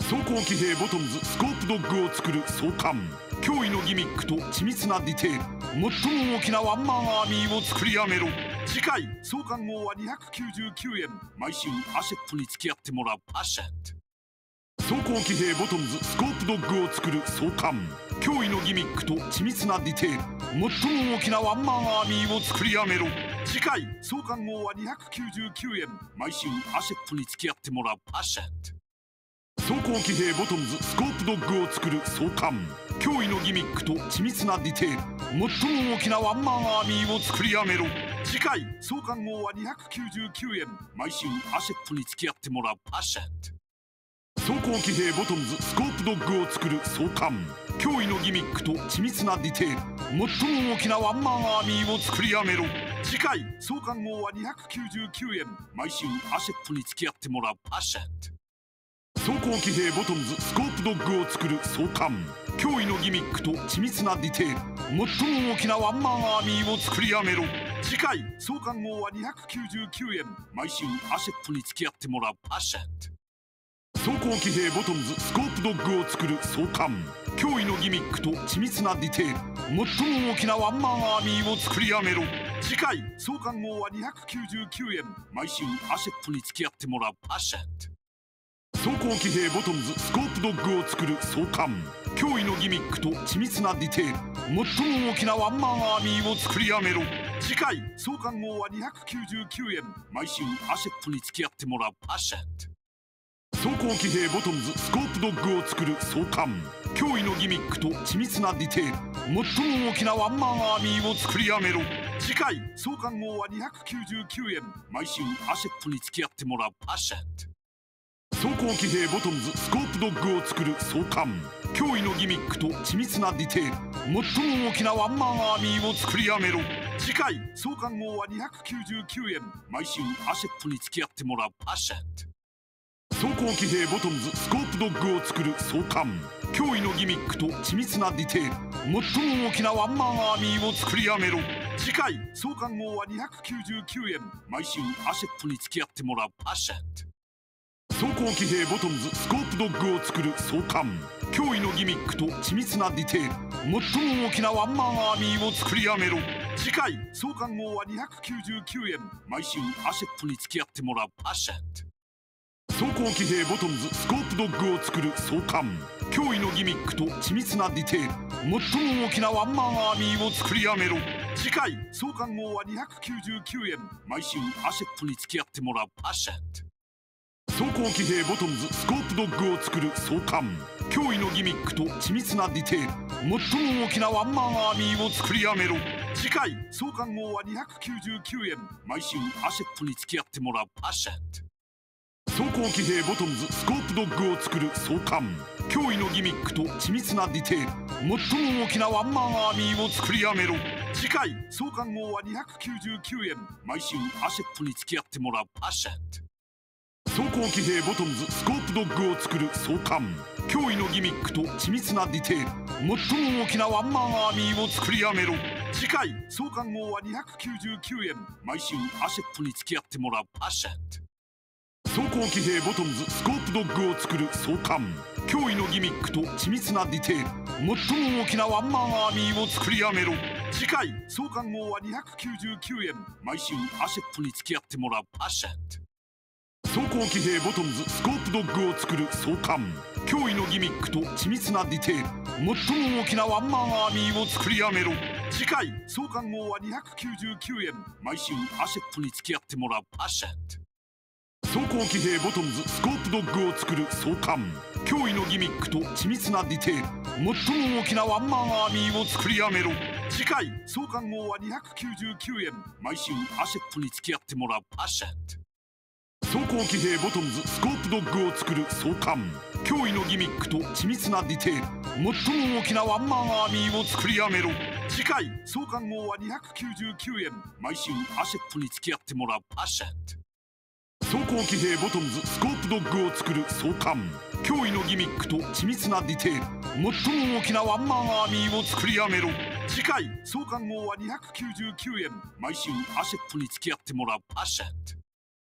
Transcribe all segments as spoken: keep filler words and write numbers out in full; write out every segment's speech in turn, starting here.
装甲騎兵ボトムズスコープドッグを作る総監。驚異のギミックと緻密なディテール、最も大きなワンマンアーミーを作り上げろ。次回創刊号はにひゃくきゅうじゅうきゅうえん。毎週アシェットに付き合ってもらう。アシェット。装甲騎兵ボトムズスコープドッグを作る総監。驚異のギミックと緻密なディテール、最も大きなワンマンアーミーを作り上げろ。次回創刊号はにひゃくきゅうじゅうきゅうえん。毎週アシェットに付き合ってもらう。アシェット。装甲騎兵ボトムズスコープドッグを作る総監。驚異のギミックと緻密なディテール、最も大きなワンマンアーミーを作り上げろ。次回創刊号はにひゃくきゅうじゅうきゅうえん。毎週アシェットに付き合ってもらう。アシェット。装甲騎兵ボトムズスコープドッグを作る総監。驚異のギミックと緻密なディテール、最も大きなワンマンアーミーを作り上げろ。次回創刊号はにひゃくきゅうじゅうきゅうえん。毎週アシェットに付き合ってもらう。アシェット。装甲騎兵ボトムズスコープドッグを作る総監。驚異のギミックと緻密なディテール、最も大きなワンマンアーミーを作り上げろ。次回創刊号はにひゃくきゅうじゅうきゅうえん。毎週アシェットに付き合ってもらう。アシェット。装甲騎兵ボトムズスコープドッグを作る総監。驚異のギミックと緻密なディテール、最も大きなワンマンアーミーを作り上げろ。次回創刊号はにひゃくきゅうじゅうきゅうえん。毎週アシェットに付き合ってもらう。アシェット。装甲騎兵ボトムズスコープドッグを作る総監。驚異のギミックと緻密なディテール、最も大きなワンマンアーミーを作り上げろ。次回創刊号はにひゃくきゅうじゅうきゅうえん。毎週アシェットに付き合ってもらう。アシェット。装甲騎兵ボトムズスコープドッグを作る総監。驚異のギミックと緻密なディテール、最も大きなワンマンアーミーを作り上げろ。次回創刊号はにひゃくきゅうじゅうきゅうえん。毎週アシェットに付き合ってもらう。アシェット。装甲騎兵ボトムズスコープドッグを作る総監。驚異のギミックと緻密なディテール、最も大きなワンマンアーミーを作り上げろ。次回創刊号はにひゃくきゅうじゅうきゅうえん。毎週アシェットに付き合ってもらう。アシェット。装甲騎兵ボトムズスコープドッグを作る総監。驚異のギミックと緻密なディテール、最も大きなワンマンアーミーを作り上げろ。次回創刊号はにひゃくきゅうじゅうきゅうえん。毎週アシェットに付き合ってもらう。アシェット。装甲騎兵ボトムズスコープドッグを作る総監。驚異のギミックと緻密なディテール、最も大きなワンマンアーミーを作り上げろ。次回創刊号はにひゃくきゅうじゅうきゅうえん。毎週アシェットに付き合ってもらう。アシェット。装甲騎兵ボトムズスコープドッグを作る総監。驚異のギミックと緻密なディテール、最も大きなワンマンアーミーを作り上げろ。次回創刊号はにひゃくきゅうじゅうきゅうえん。毎週アシェットに付き合ってもらう。アシェット。装甲騎兵ボトムズスコープドッグを作る総監。驚異のギミックと緻密なディテール、最も大きなワンマンアーミーを作り上げろ。次回創刊号はにひゃくきゅうじゅうきゅうえん。毎週アシェットに付き合ってもらう。アシェット。装甲騎兵ボトムズスコープドッグを作る総監。驚異のギミックと緻密なディテール、最も大きなワンマンアーミーを作り上げろ。次回創刊号はにひゃくきゅうじゅうきゅうえん。毎週アシェットに付き合ってもらう。アシェット。装甲騎兵ボトムズスコープドッグを作る総監。驚異のギミックと緻密なディテール、最も大きなワンマンアーミーを作り上げろ。次回創刊号はにひゃくきゅうじゅうきゅうえん。毎週アシェットに付き合ってもらう。アシェット。装甲騎兵ボトムズスコープドッグを作る総監。驚異のギミックと緻密なディテール、最も大きなワンマンアーミーを作り上げろ。次回創刊号はにひゃくきゅうじゅうきゅうえん。毎週アシェットに付き合ってもらう。アシェット。装甲騎兵ボトムズスコープドッグを作る総監。驚異のギミックと緻密なディテール、最も大きなワンマンアーミーを作り上げろ。次回創刊号はにひゃくきゅうじゅうきゅうえん。毎週アシェットに付き合ってもらう。アシェット。装甲騎兵ボトムズスコープドッグを作る総監。驚異のギミックと緻密なディテール、最も大きなワンマンアーミーを作り上げろ。次回創刊号はにひゃくきゅうじゅうきゅうえん。毎週アシェットに付き合ってもらう。アシェット。装甲騎兵ボトムズスコープドッグを作る総監。驚異のギミックと緻密なディテール、最も大きなワンマンアーミーを作り上げろ。次回創刊号はにひゃくきゅうじゅうきゅうえん。毎週アシェットに付き合ってもらう。アシェット。装甲騎兵ボトムズスコープドッグを作る総監。驚異のギミックと緻密なディテール、最も大きなワンマンアーミーを作り上げろ。次回創刊号はにひゃくきゅうじゅうきゅうえん。毎週アシェットに付き合ってもらう。アシェット。装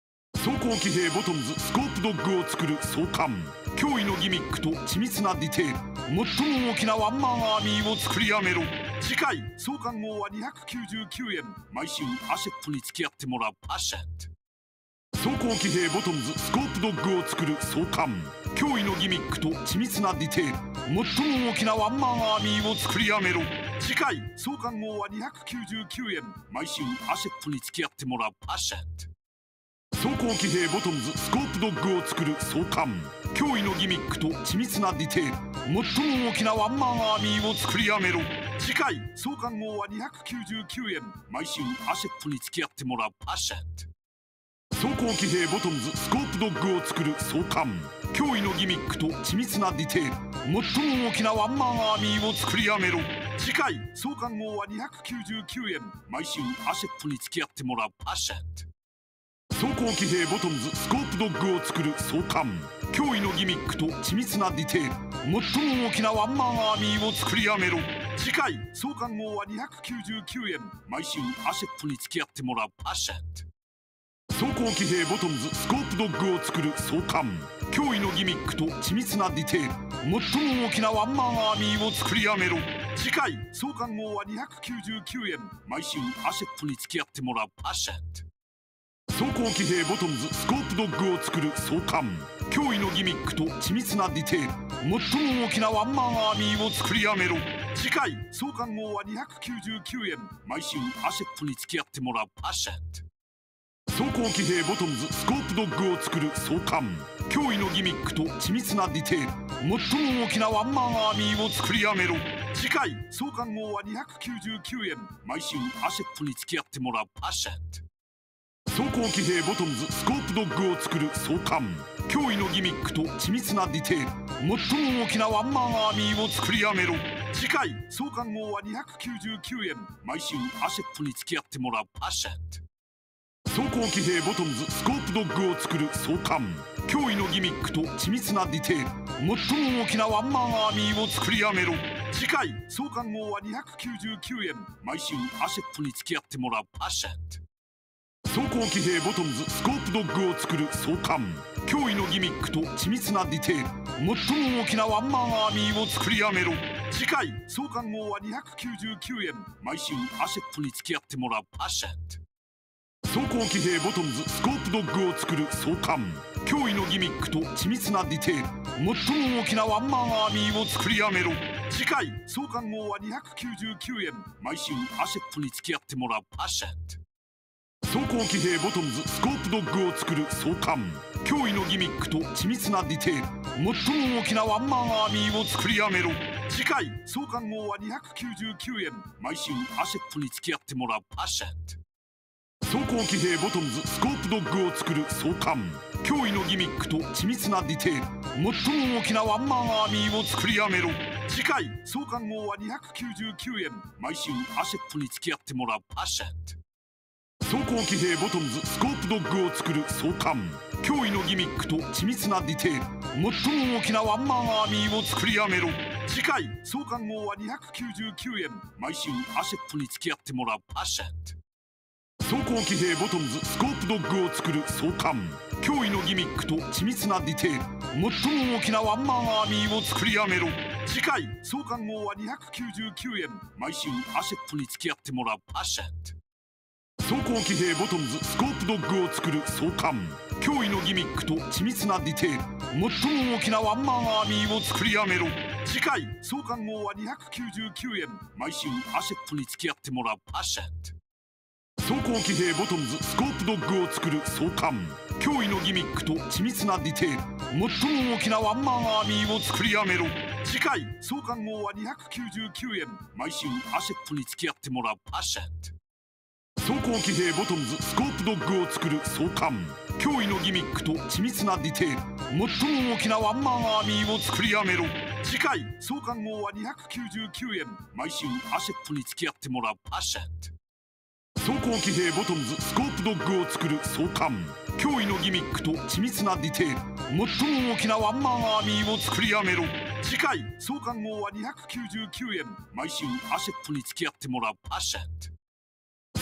装甲騎兵ボトムズスコープドッグを作る総監。驚異のギミックと緻密なディテール、最も大きなワンマンアーミーを作り上げろ。次回創刊号はにひゃくきゅうじゅうきゅうえん。毎週アシェットに付き合ってもらう。アシェット。装甲騎兵ボトムズスコープドッグを作る総監。驚異のギミックと緻密なディテール、最も大きなワンマンアーミーを作り上げろ。次回創刊号はにひゃくきゅうじゅうきゅうえん。毎週アシェットに付き合ってもらう。アシェット。装甲騎兵ボトムズスコープドッグを作る総監。驚異のギミックと緻密なディテール、最も大きなワンマンアーミーを作り上げろ。次回創刊号はにひゃくきゅうじゅうきゅうえん。毎週アシェットに付き合ってもらう。アシェット。装甲騎兵ボトムズスコープドッグを作る総監。驚異のギミックと緻密なディテール、最も大きなワンマンアーミーを作り上げろ。次回創刊号はにひゃくきゅうじゅうきゅうえん。毎週アシェットに付き合ってもらう。アシェット。装甲騎兵ボトムズスコープドッグを作る総監。驚異のギミックと緻密なディテール、最も大きなワンマンアーミーを作り上げろ。次回創刊号はにひゃくきゅうじゅうきゅうえん。毎週アシェットに付き合ってもらう。アシェット。装甲騎兵ボトムズスコープドッグを作る総監。驚異のギミックと緻密なディテール、最も大きなワンマンアーミーを作り上げろ。次回創刊号はにひゃくきゅうじゅうきゅうえん。毎週アシェットに付き合ってもらう。アシェット。装甲騎兵ボトムズスコープドッグを作る総監。驚異のギミックと緻密なディテール、最も大きなワンマンアーミーを作り上げろ。次回創刊号はにひゃくきゅうじゅうきゅうえん。毎週アシェットに付き合ってもらう。アシェット。装甲騎兵ボトムズスコープドッグを作る総監。驚異のギミックと緻密なディテール、最も大きなワンマンアーミーを作り上げろ。次回創刊号はにひゃくきゅうじゅうきゅうえん。毎週アシェットに付き合ってもらう。アシェット。装甲騎兵ボトムズスコープドッグを作る総監。驚異のギミックと緻密なディテール、最も大きなワンマンアーミーを作り上げろ。次回創刊号はにひゃくきゅうじゅうきゅうえん。毎週アシェットに付き合ってもらう。アシェット。装甲騎兵ボトムズスコープドッグを作る総監。驚異のギミックと緻密なディテール、最も大きなワンマンアーミーを作り上げろ。次回創刊号はにひゃくきゅうじゅうきゅうえん。毎週アシェットに付き合ってもらう。アシェット。装甲騎兵ボトムズスコープドッグを作る総監。驚異のギミックと緻密なディテール、最も大きなワンマンアーミーを作り上げろ。次回創刊号はにひゃくきゅうじゅうきゅうえん。毎週アシェットに付き合ってもらう。アシェット。装甲騎兵ボトムズスコープドッグを作る総監。驚異のギミックと緻密なディテール、最も大きなワンマンアーミーを作り上げろ。次回創刊号はにひゃくきゅうじゅうきゅうえん。毎週アシェットに付き合ってもらう。アシェット。装甲騎兵ボトムズスコープドッグを作る総監。驚異のギミックと緻密なディテール、最も大きなワンマンアーミーを作り上げろ。次回創刊号はにひゃくきゅうじゅうきゅうえん。毎週アシェットに付き合ってもらう。アシェット。装甲騎兵ボトムズスコープドッグを作る総監。驚異のギミックと緻密なディテール、最も大きなワンマンアーミーを作り上げろ。次回創刊号はにひゃくきゅうじゅうきゅうえん。毎週アシェットに付き合ってもらう。アシェット。装甲騎兵ボトムズスコープドッグを作る総監。驚異のギミックと緻密なディテール、最も大きなワンマンアーミーを作り上げろ。次回創刊号はにひゃくきゅうじゅうきゅうえん。毎週アシェットに付き合ってもらう。アシェット。装甲騎兵ボトムズスコープドッグを作る総監。驚異のギミックと緻密なディテール、最も大きなワンマンアーミーを作り上げろ。次回創刊号はにひゃくきゅうじゅうきゅうえん。毎週アシェットに付き合ってもらう。アシェット。装甲騎兵ボトムズスコープドッグを作る総監。驚異のギミックと緻密なディテール、最も大きなワンマンアーミーを作り上げろ。次回創刊号はにひゃくきゅうじゅうきゅうえん。毎週アシェットに付き合ってもらう。アシェット。装甲騎兵ボトムズスコープドッグを作る総監。驚異のギミックと緻密なディテール、最も大きなワンマンアーミーを作り上げろ。次回創刊号はにひゃくきゅうじゅうきゅうえん。毎週アシェットに付き合ってもらう。アシェット。装甲騎兵ボトムズスコープドッグを作る総監。驚異のギミックと緻密なディテール、最も大きなワンマンアーミーを作り上げろ。次回創刊号はにひゃくきゅうじゅうきゅうえん。毎週アシェットに付き合ってもらう。アシェット。装甲騎兵ボトムズスコープドッグを作る総監。驚異のギミックと緻密なディテール、最も大きなワンマンアーミーを作り上げろ。次回創刊号はにひゃくきゅうじゅうきゅうえん。毎週アシェットに付き合ってもらう。アシェット。装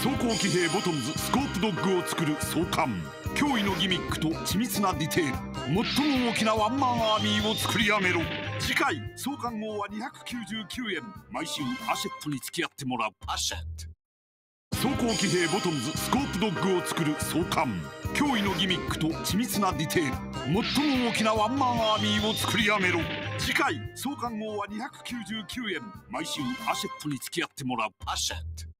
装甲騎兵ボトムズスコープドッグを作る総監。驚異のギミックと緻密なディテール、最も大きなワンマンアーミーを作り上げろ。次回創刊号はにひゃくきゅうじゅうきゅうえん。毎週アシェットに付き合ってもらう。アシェット。装甲騎兵ボトムズスコープドッグを作る総監。驚異のギミックと緻密なディテール、最も大きなワンマンアーミーを作り上げろ。次回創刊号はにひゃくきゅうじゅうきゅうえん。毎週アシェットに付き合ってもらう。アシェット。